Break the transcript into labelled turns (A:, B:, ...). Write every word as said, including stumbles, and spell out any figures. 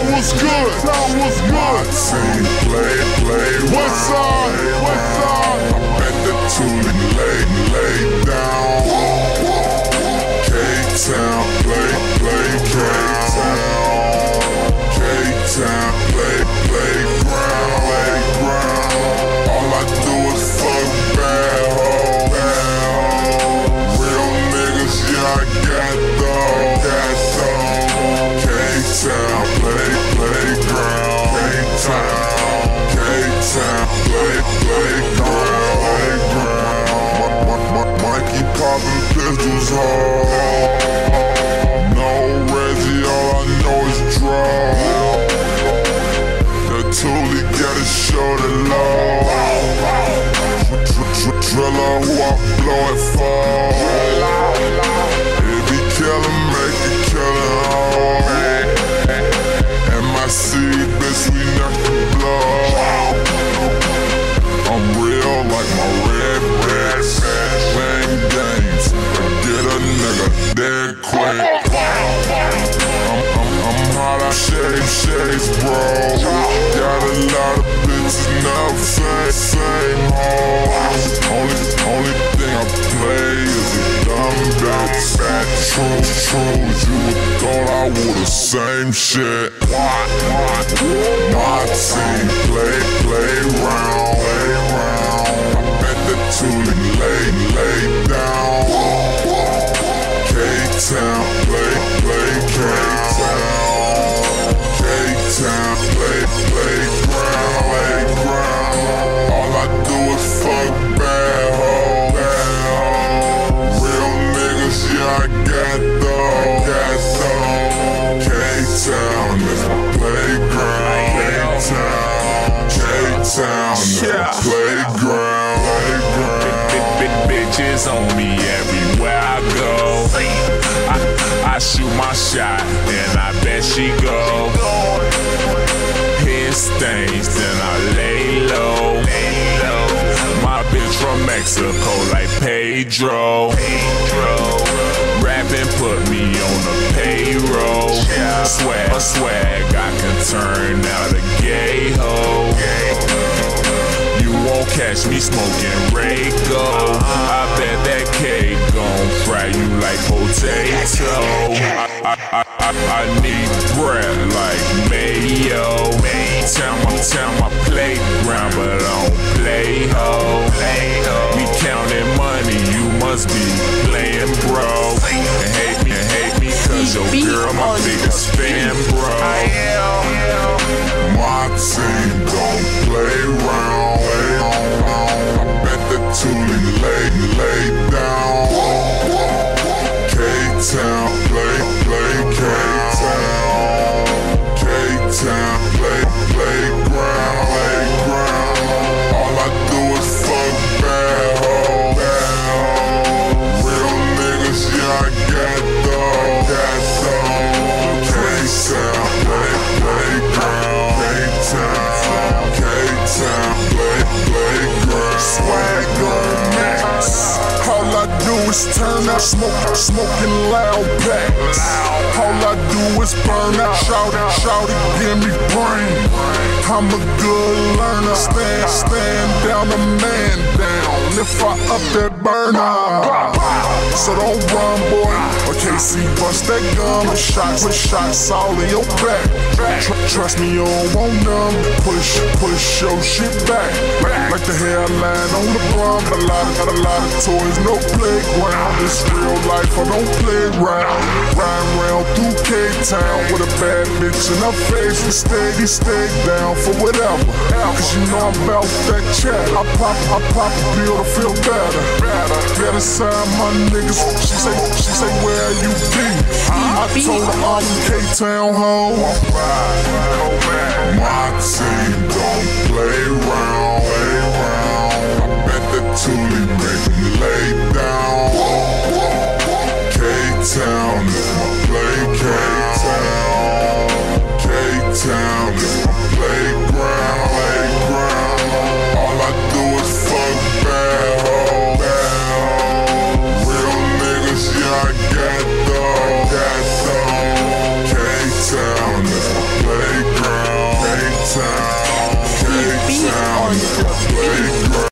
A: was good. Town was good.
B: My team play, play
A: West side, west side.
B: I'm at the Thule, lay, lay down. K-Town, play, play, K-Town. K-Town, play, play, ground, play, ground. All I do is fuck bad hoes, bad hoes. Real niggas, yeah, I got those, got those. K-Town, play, play, ground. K-Town, K-Town, play, play, ground, play, ground. Mikey poppin' pistols hard. No Reggie, all I know is draw. The Thule gotta show the love. Driller who I blow it for. If he kill him, make it kill him hard. And my seed, bitch, we never blow. I'm real like my red bitch. Playing games, get a nigga dead quick. I'm, I'm, I'm hot, I shave shades, bro. Got a lot of bitches, never same, same hoes. Only, only thing I play is a dumb bitch. Fat true, true. You would thought I would've same shit. My team play, play round, play round. I'm at the Thule, lay, lay down. K-Town, play, play, K-Town. K-Town, play, play, ground, play, ground. All I do is fuck bad hoes, bad hoes. Real niggas, yeah, I got those, got those. K-Town is my playground. K-Town, K-Town is my playground, playground.
C: Bitches on me everywhere I go. I, I shoot my shot and I bet she go. Hit stains, then I lay low. My bitch from Mexico like Pedro. Rapping put me on the payroll. Swag, swag, I can turn out a gay hoe. You won't catch me smoking Rayco. I bet that cake gon' fry you like potato. I, I, I, I, I need bread like mayo. Tell my, tell my playground, but I don't play ho. We counting money, you must be playing bro. And hate me, and hate me cause your girl my biggest fan, bro.
B: My team don't play round. I bet the Thule lay, lay down. K-Town, play, play, K-Town. K-Town, play, play, ground, play, ground. All I do is fuck bad hoes, bad hoes. Real niggas, yeah, I got those, got those. K-Town, play, play, ground. K-Town, K-Town, play, play, ground.
A: Swagger max. All I do is turn out, smoke, smoking loud packs. All I do is burn out, shout it, shout it, give me brain. I'm a good learner, stand, stand down, a man down. If I up that burner, so don't run, boy. Or K C bust that gun with shots, with shots all in your back. Tr trust me, you don't want none. Push, push your shit back, like the hairline on the brum. Got a lot, got a lot of toys, no playground. This real life, I don't play around. Riding round through K-Town with a bad bitch in her face. We stay, we stay down for whatever. Cause you know I'm about that chat. I pop, I pop a pill to feel better. Better sign my niggas. She say, she say, where you be? I told her I'm in K-Town, ho.
B: My team don't play round. I bet the Thule make me lay down. K-Town is my play, K-Town. K-Town is my playground, playground. All I do is fuck bad hoes, bad hoes. Real niggas, yeah, I got those, got those. K-Town is
A: Playground.